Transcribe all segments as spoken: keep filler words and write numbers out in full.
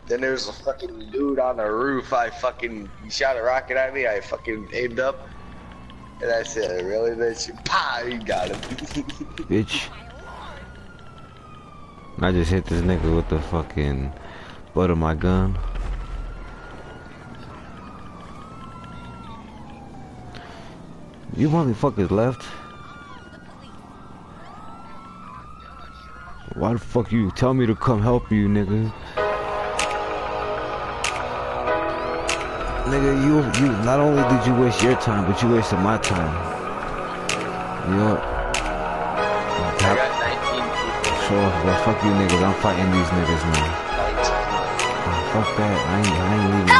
Then there was a fucking dude on the roof. I fucking he shot a rocket at me. I fucking aimed up, and I said, "Really, bitch?" Pa! He got him. Bitch. I just hit this nigga with the fucking butt of my gun. You motherfuckers left. Why the fuck you tell me to come help you, nigga? Nigga, you you not only did you waste your time, but you wasted my time. You I got nineteen people. So well, fuck you niggas. I'm fighting these niggas now. Oh, fuck that. I ain't I ain't leaving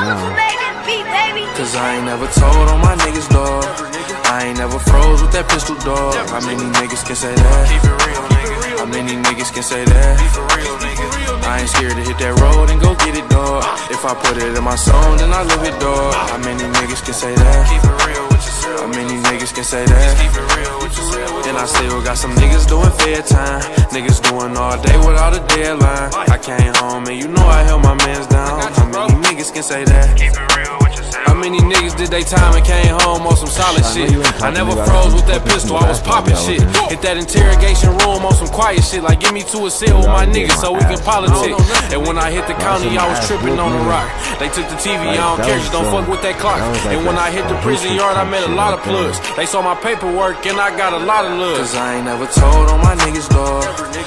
now. Cause I ain't never told on my niggas, dog. I ain't never froze with that pistol, dog. How many niggas can say that? Keep it real, nigga. How many niggas can say that? Keep it real, nigga. I ain't scared to hit that road and go get it, dog. If I put it in my song, then I live it, dog. How many niggas can say that? Keep it real with yourself. How many niggas can say that? Keep it real with yourself. And I still got some niggas doing fair time. Niggas doing all day without a deadline. I came home and you know I held my mans down. How many niggas can say that? Keep it real with yourself. How many niggas did they time and came home on some solid shit? I never froze with that pistol, I was popping shit. Hit that interrogation room on some quiet shit. Like give me to a cell with my niggas so we can politic. And when I hit the county, I was tripping on the rock. They took the T V, I don't care, just don't fuck with that clock. And when I hit the prison yard, I met a lot of plugs. They saw my paperwork and I got a lot of love. Cause I ain't never told on my niggas, dog.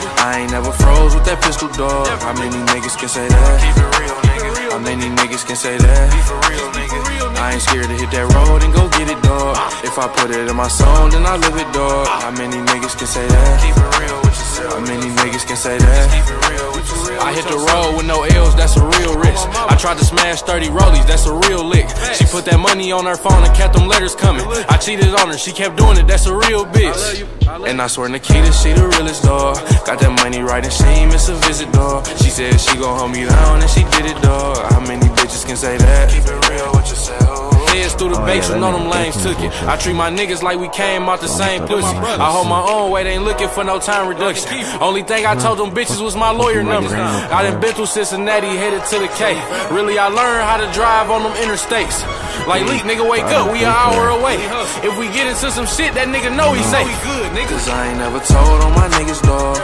I ain't never froze with that pistol, dog. How many niggas can say that? Keep it real, nigga. How many niggas can say that? Keep it real, nigga. I ain't scared to hit that road and go get it, dog. If I put it in my song, then I live it, dog. How many niggas can say that? Keep it real with yourself. How many niggas can say that? Keep it real with yourself. I hit the road with no L's, that's a real risk. I tried to smash thirty rollies, that's a real lick. She put that money on her phone and kept them letters coming. I cheated on her, she kept doing it, that's a real bitch. And I swear Nikita, she the realest, dog. Got that money right and she ain't miss a visit, dog. She said she gon' hold me down and she did it, dog. How many bitches can say that? Keep it real with yourself. Heads through the Oh, base yeah, and none of them lanes took it. I treat my niggas like we came out the same pussy. I hold my own weight, ain't looking for no time reduction. Only thing I told them bitches was my lawyer number. I done been through Cincinnati, headed to the K. Really, I learned how to drive on them interstates. Like Leak, nigga, wake up, we an hour away. If we get into some shit, that nigga know he safe. Cause I ain't never told on my niggas, dog.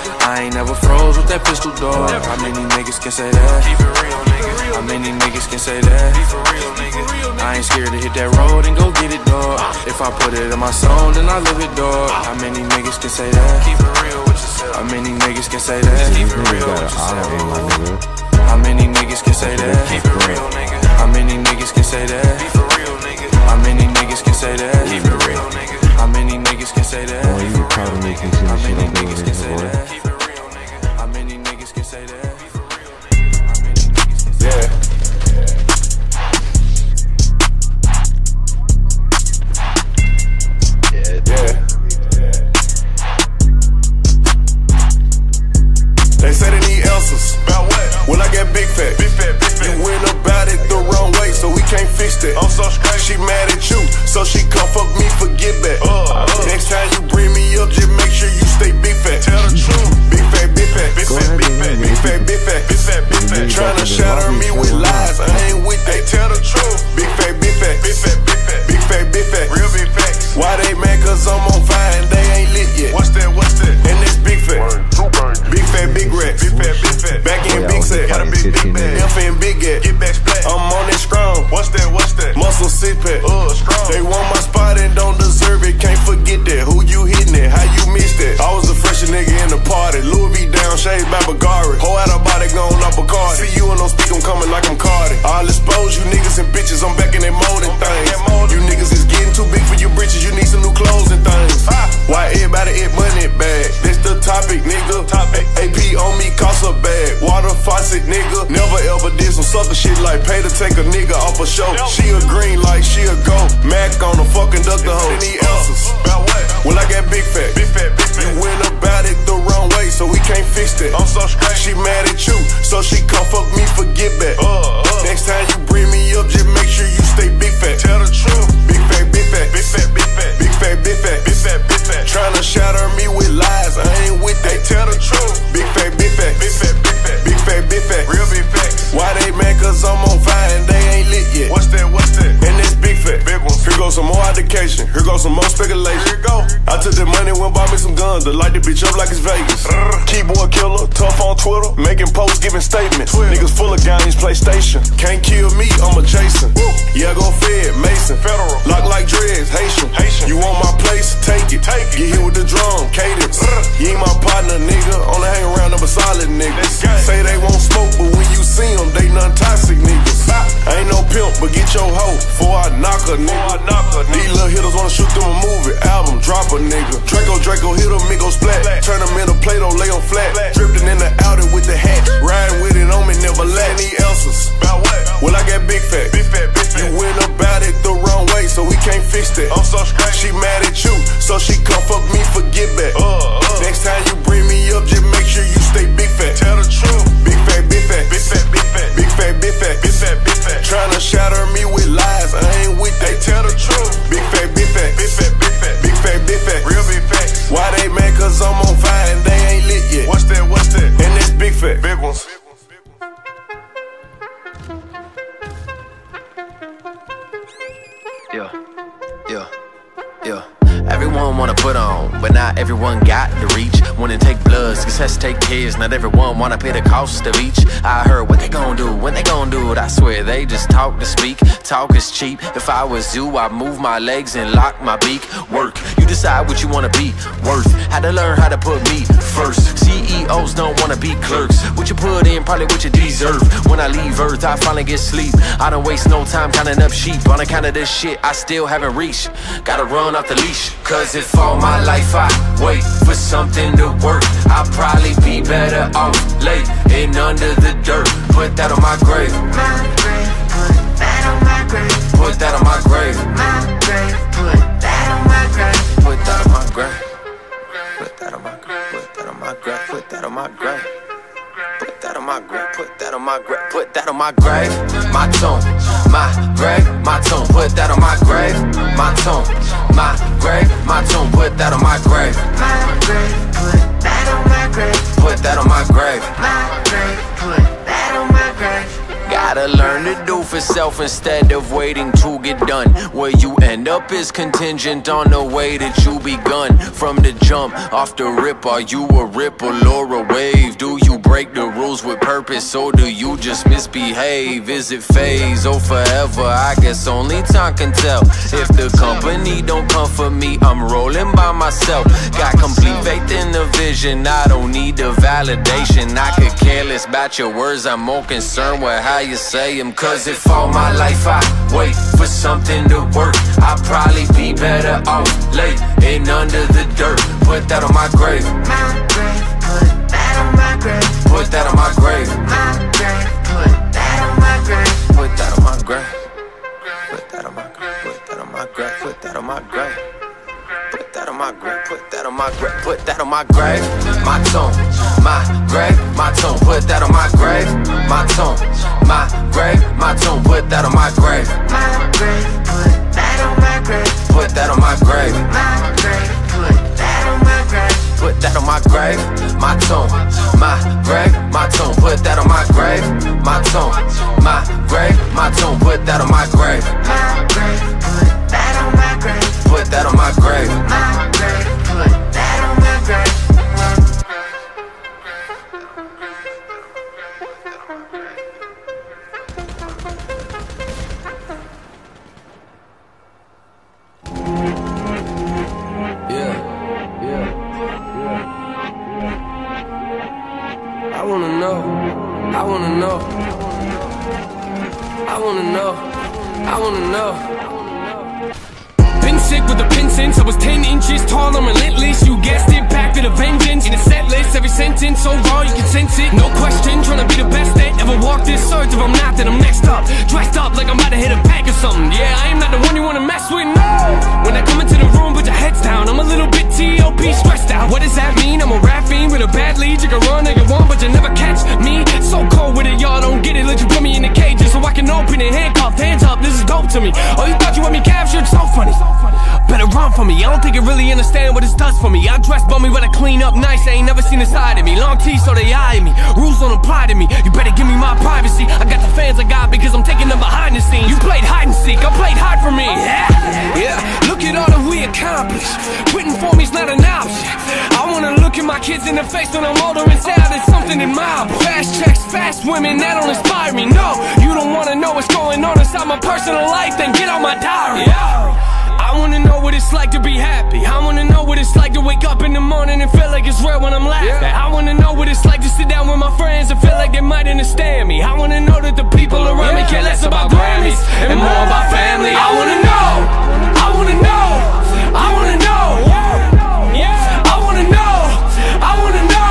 I ain't never froze with that pistol, dog. How many niggas can say that? Keep it real, nigga. How many niggas can say that? Keep it real, nigga. I ain't scared to hit that road and go get it, dog. If I put it in my song, then I live it, dog. How many niggas can say that? Keep it real with yourself. How many niggas can say that? Keep it real with yourself. How many niggas can say that? Keep it real, nigga. How many niggas can say that? Keep it real, nigga. How many niggas can say that? Keep it real, nigga. How many niggas can say that? Boy, you probably making some How shit many I'm doing niggas can here, say boy. that? Keep it real, nigga. How many niggas can say that? Keep it real, nigga. How many niggas can say that? They say they need answers. About what? Well, I got big fat. Big fat, big fat. You went about it the wrong way, so we can't fix that. I'm so straight. She mad at you, so she come fuck me for get back. Uh, uh. Next time you bring me up, just make sure you stay big fat. Tell the truth. Big fat, big fat, big fat, big fat, big fat, big fat, big fat, big fat. Tryna shatter me with lies, I ain't with that. Tell the truth. Big fat, big fat, big fat, big fat, big fat, big fat. Real big facts. Why they mad? Cause I'm on fire and they ain't lit yet. What's that? What's that? And that's big fat. Big fat, big racks. Big fat, big fat. Back in big set. Got a big, big bag. F and big at. Get back splat. I'm on that strong. What's that? What's that? Muscle six pack. Uh, strong. They want my spot and don't deserve it. Can't forget that. Who you hitting it? How you missed that? I was the freshest nigga in the party. Louis V down, shades by Bagari. Whole out of body going up a card. See you and don't speak, I'm coming like I'm Cardi. I'll expose you niggas and bitches. I'm back in that molding things. You niggas is getting too big for your britches. You need some new clothes and things. Why everybody hit money bag? That's the topic, nigga. A P on me cost a bag. Water faucet, nigga. Never ever did some sucker shit like pay to take a nigga off a show. She a green like she a gold. Mac on a fucking duck the hoe. Need answers. Well, I got big fat. Big fat, big fat. You went about it the wrong way, so we can't fix that. I'm so straight. She mad at you, so she come fuck me for get back. Uh, uh. Next time you bring me up, just make sure you stay big fat. Tell the truth. Big fat, big fat, big fat, big fat, big fat, big fat, big fat, big fat. Tryna shatter me with lies, I ain't with that. Tell the truth. Big fat, big fat, big fat, big fat, big fat, big fat. Real big facts. Why they mad? Cause I'm on fire and they ain't lit yet. What's that? What's that? And that's big fat. Big ones. Here goes some more education. Here goes some more speculation. Here go. I took the money, went buy me some guns to light the bitch up like it's Vegas. Uh, Keyboard killer, tough on Twitter, making posts, giving statements. Twitter. Niggas full of games, PlayStation. Can't kill me, I'm a Jason. Woo. Yeah, go Fed, Mason. Federal. Lock like dreads, Haitian. Haitian. You want my place? Take it. Take it. Get hit with the drum, cadence. Uh, you ain't my partner, nigga. Only hang around them solid niggas. Say they won't smoke, but when you see them, they non-toxic niggas. I ain't no pimp, but get your hoe before I knock a nigga. These little hitters wanna shoot them a movie, album, drop a nigga. Draco, Draco, hit them, it go splat. Turn them into Play-Doh, lay them flat. Drifting in the Audi with the hat. Riding with it on me, never lack. Need answers. About what? Well, I got big fat. Big fat, big fat. You went about it the wrong way, so we can't fix that. I'm so straight. She mad at you, so she come fuck me for get back. Uh, uh. Next time you bring me up, just make sure you stay big fat. Tell the truth. Big fat, big fat. Big fat, big fat. Big fat, big fat. Big fat, big fat. Tryna shatter me with lies, I ain't with that. Hey, tell the truth. Big fat, big fat. Big fat, big fat. Big fat, big fat. Real big facts. Why they mad? Cause I'm on fire and they ain't lit yet. What's that? What's that? And that's big fat. Big ones. Yeah, yeah, yeah. Everyone wanna put on, but not everyone got the reach. Wanna take bloods, success take kids. Not everyone wanna pay the cost of each. I heard what they gon' do, when they gon' do it. I swear they just talk to speak. Talk is cheap. If I was you, I'd move my legs and lock my beak. Work, you decide what you wanna be. Worth, had to learn how to put me first. C E Os don't wanna be clerks. What you put in, probably what you deserve. When I leave Earth, I finally get sleep. I don't waste no time counting up sheep. On account of this shit, I still haven't reached. Gotta run off the leash. Cause if all my life I wait for something to work, I'll probably be better off late and under the dirt. Put that on my grave. My grave, put that on my grave. Put that on my grave. My grave, put that on my grave. Put that on my grave. Put that on my grave. Put that on my grave. Put that on my grave. Put that on my grave. Put that on my grave. Put that on my grave. My tomb, my grave, my tomb. Put that on my grave. My tomb, my grave, my tomb. Put that on my grave. My grave. Put that on my grave. Put that on my grave. My grave. Put that on my grave. Gotta learn to do for self instead of waiting to get done. Where you end up is contingent on the way that you begun. From the jump, off the rip, are you a ripple or a wave? Do you break the rules with purpose or do you just misbehave? Is it phase or forever? I guess only time can tell. If the company don't come for me, I'm rolling by myself. Got complete faith in the vision, I don't need the validation. I could care less about your words, I'm more concerned with how you say them. Cause if all my life I wait for something to work, I'll probably be better off late and under the dirt. Put that on my grave. My grave, put that on my grave. Put that on my grave. My grave, put that on my grave. Put that on my grave. Put that on my grave. Put that on my grave. Put that on my grave. Put that on my grave. Put that on my grave. Put that on my grave. My tomb, my grave, my tomb. Put that on my grave. My tomb, my grave, my tomb. Put that on my grave. My grave. Put that on my grave. Put that on my grave. My grave. Put that on my grave. Put that on my grave. My tomb, my grave, my tomb. Put that on my grave. My tomb, my grave, my tomb. Put that on my grave. My grave. Put that on my grave. Put that on my grave. My grave. Put that on my grave. I wanna know, I wanna know, I wanna know, I wanna know. Been sick with the pin since I was ten inches tall, I'm relentless. You guessed it, back with a vengeance. In a set list, every sentence so raw you can sense it. No question, trying to be the best that ever walked this earth. If I'm not, then I'm next up. Dressed up like I'm about to hit a pack or something. Yeah, I am not the one you wanna mess with, no. When I come into the room, put your heads down. I'm a little bit T O P stressed out. What does that mean? I'm a rap fiend with a bad lead. You can run all you want, but you never catch me. So cold with it, y'all don't get it. Let you put me in the cages so I can open it. Handcuffed, hands up, this is dope to me. Oh, you thought you had me captured? So funny. Better run from me, I don't think you really understand what this does for me. I dress bummy, but I clean up nice, I ain't never seen a side of me. Long teeth so they eye me, rules don't apply to me. You better give me my privacy, I got scenes. You played hide and seek, I played hard for me. Yeah, yeah. Look at all that we accomplished. Quitting for me's not an option. I wanna look at my kids in the face when I'm older and say I did something admirable. Fast checks, fast women, that don't inspire me. No, you don't wanna know what's going on inside my personal life, then get out my diary. Yeah. I wanna know what it's like to be happy. I wanna know what it's like to wake up in the morning and feel like it's real when I'm laughing. Yeah. I wanna know what it's like to sit down with my friends and feel like they might understand me. I wanna know that the people around yeah. me care less about Grammys and more about family. I wanna know, I wanna know, I wanna know, yeah. I wanna know, I wanna know,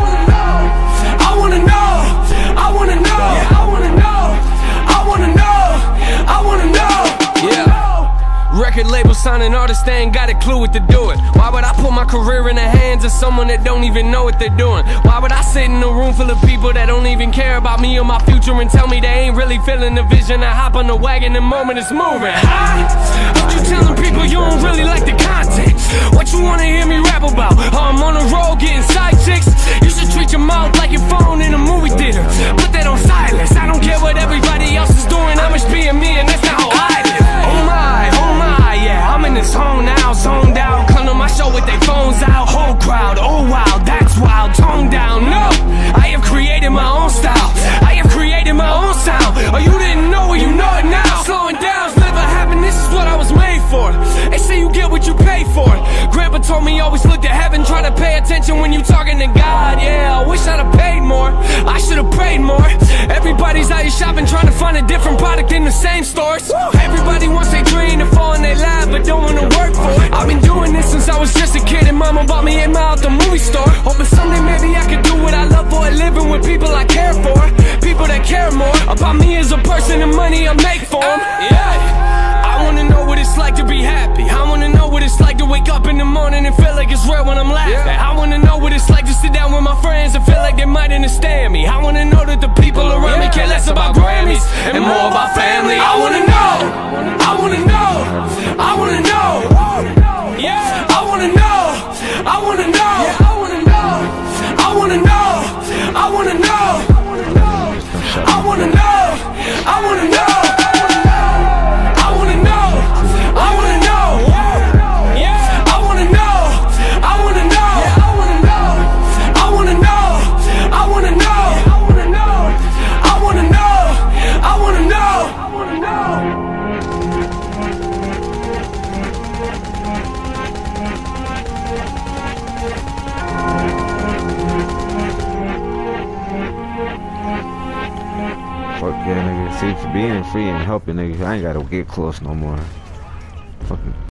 I wanna know, I wanna know, I wanna know, I wanna know, I wanna know, yeah. Record label signing artists, they ain't got a clue what to do it. Why would I put my career in the hands of someone that don't even know what they're doing? Why would I sit in a room full of people that don't even care about me or my future and tell me they ain't really feeling the vision? I hop on the wagon the moment it's moving. Hi, what you telling people you don't really like the content? What you wanna hear me rap about? Oh, I'm on the road getting side chicks. You should treat your mouth like your phone in a movie theater. Put that on silence. I don't care what everybody else is doing. I'm just being me and that's not how I live. Oh my, oh my, yeah, I'm in this zone now, zoned out. Come to my show with their phones out. Whole crowd, oh wow, that's wild. Tone down, no, I have created my own style. I have created my own sound. Oh, you didn't know it, you know it now. Slowing down's never happened, this is what I was made for. They say you get what you pay for. Grandpa told me always look to heaven, try to pay attention when you talking to God. Yeah, I wish I'd have paid more, I should have prayed more. Everybody's out here shopping, trying to find a different product in the same stores. Everybody wants their dream to fall in their lap, but don't wanna work for it. I've been doing this since I was just a kid and mama bought me eight mile at the movie store. Hoping someday maybe I could do what I love for a living with people I care for. People that care more about me as a person and money I make for them. Yeah, I wanna know what it's like to be happy. I wanna know what it's like to wake up in the morning and feel like it's real when I'm laughing. I wanna know what it's like to sit down with my friends and feel like they might understand me. I wanna know that the people around me care less about Grammys and more about family. I wanna know, I wanna know, I wanna know, yeah. I wanna know, I wanna know, I wanna know, I wanna know, I wanna know, I wanna know, I wanna know. Fuck yeah, nigga. See, for being free and helping niggas, I ain't gotta get close no more. Fucking